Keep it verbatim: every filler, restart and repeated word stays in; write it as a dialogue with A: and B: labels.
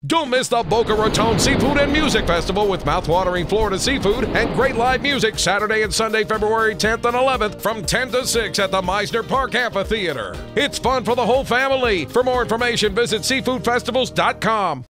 A: Don't miss the Boca Raton Seafood and Music Festival with mouthwatering Florida seafood and great live music Saturday and Sunday, February tenth and eleventh from ten to six at the Meisner Park Amphitheater. It's fun for the whole family. For more information, visit seafood festivals dot com.